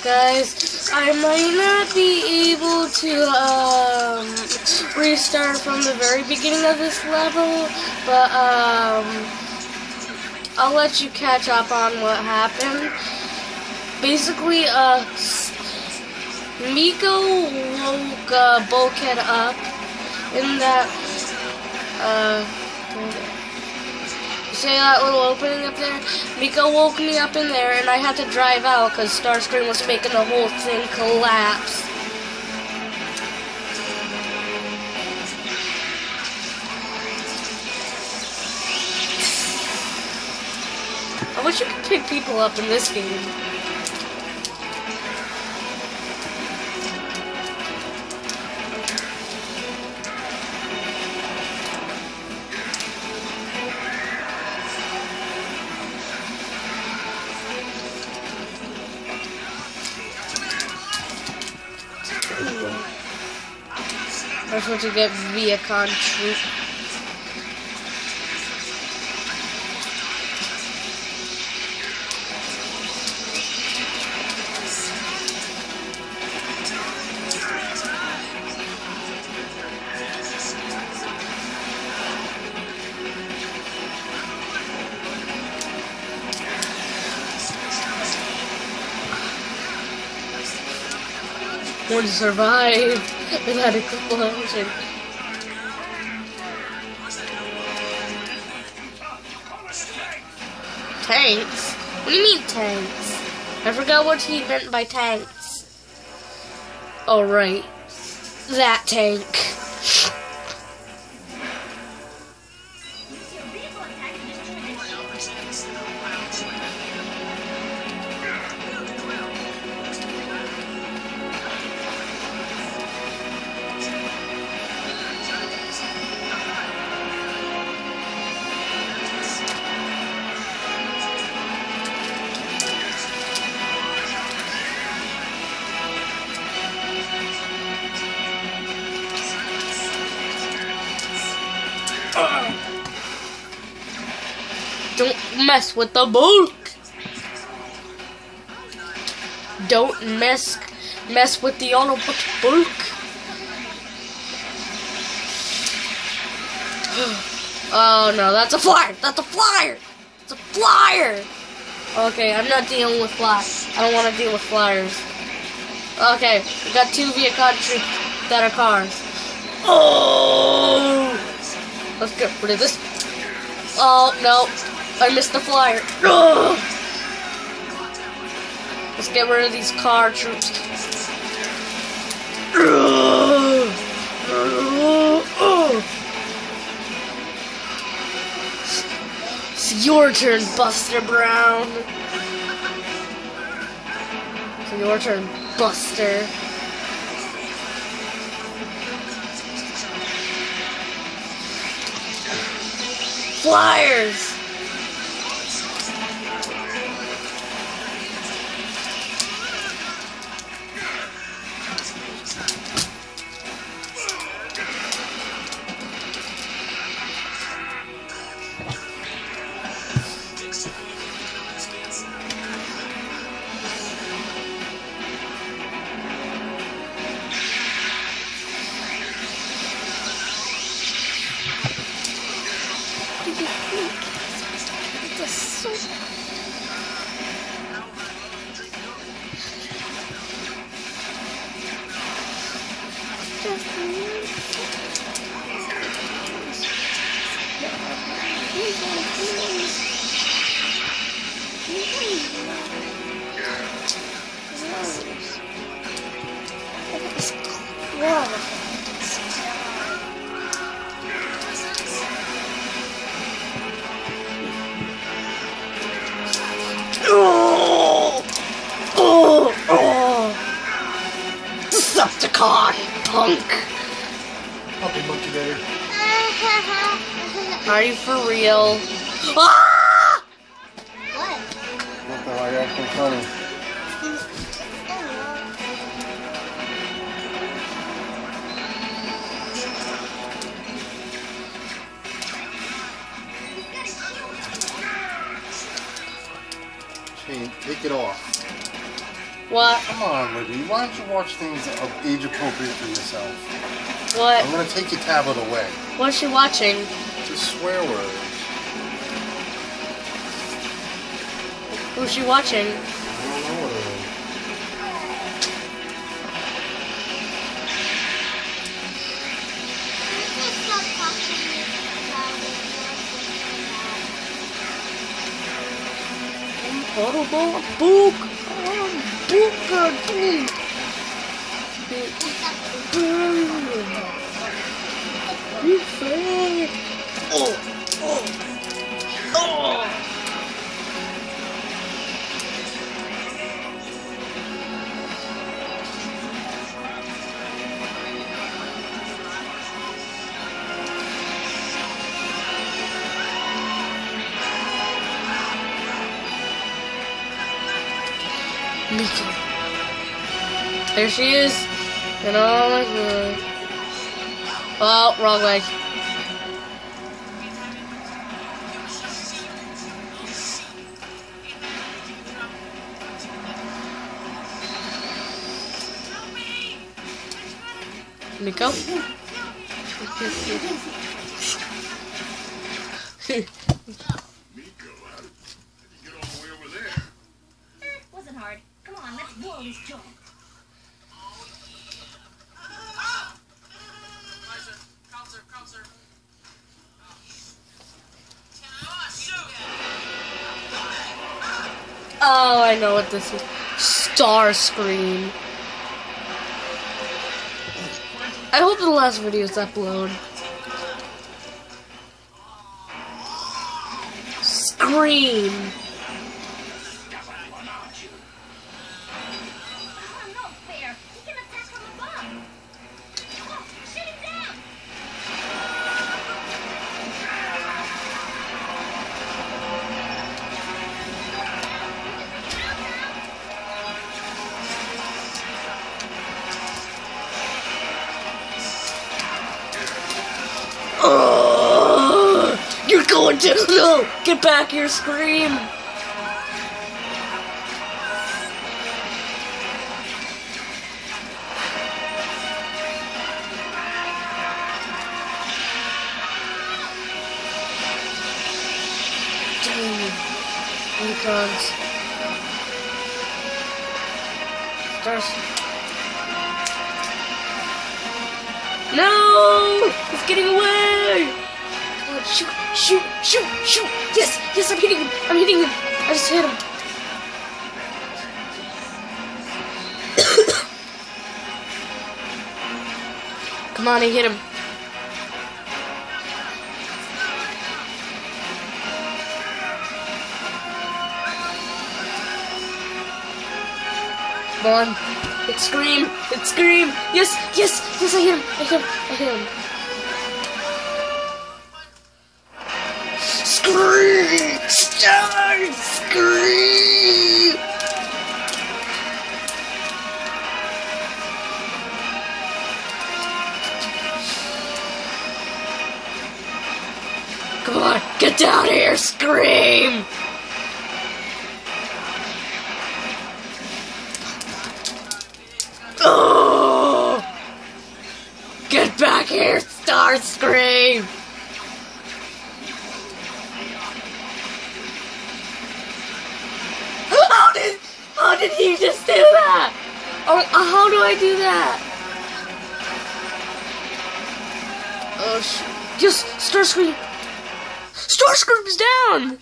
Guys, I might not be able to restart from the very beginning of this level, but I'll let you catch up on what happened. Basically, Miko woke Bulkhead up in that, see that little opening up there? Miko woke me up in there and I had to drive out because Starscream was making the whole thing collapse. I wish you could pick people up in this game. I'm supposed to get Viacon Troop. One survived without a explosion. Tanks? What do you mean tanks? I forgot what he meant by tanks. Oh right, that tank. Don't mess with the bulk. Don't mess with the Autobot bulk. Oh no, that's a flyer. That's a flyer. It's a flyer. Okay, I'm not dealing with flyers. I don't want to deal with flyers. Okay, we got two Viacon troops that are cars. Oh, let's get rid of this. Oh no. I missed the flyer. Ugh. Let's get rid of these car troops. Ugh. It's your turn, Buster Brown. It's your turn, Buster. Flyers! Decepticon punk. Puppy monkey better. Are you for real? Ah! What? Nothing like actually funny. Shane, take it off. What? Come on, Libby. Why don't you watch things of age appropriate for yourself? What? I'm gonna take your tablet away. What's she watching? Just swear words. Who's she watching? I don't know what it is. Miko. There she is. And oh my god. Oh, wrong way. Miko? Wasn't hard. Come on, let's blow this joint. Oh, I know what this is. Starscream. I hope the last video is uploaded. Scream. Oh, no fair. He can attack from above. Oh, shoot him down. You're going to no! Get back here, Scream! Dang. Recons. Stars. No! He's getting away! Come on, shoot, shoot, shoot, shoot! Yes, yes, I'm hitting him! I'm hitting him! I just hit him! Come on, I hit him. Come on. It's Scream! It's Scream! Yes! Yes! Yes, I hit him! I hit him! I hit him! Scream! Start! Scream! Come on! Get down here! Scream! Oh! Get back here, Starscream! How did he just do that? Oh, how do I do that? Oh, yes, Starscream! Starscream's down!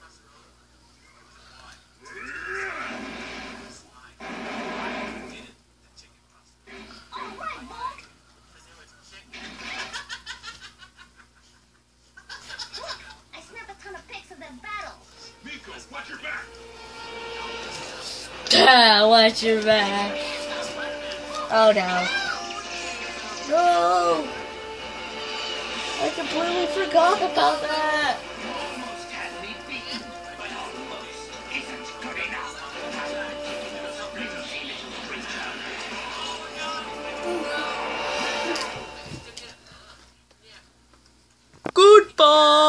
Watch your back. Oh no. No! I completely forgot about that. Goodbye!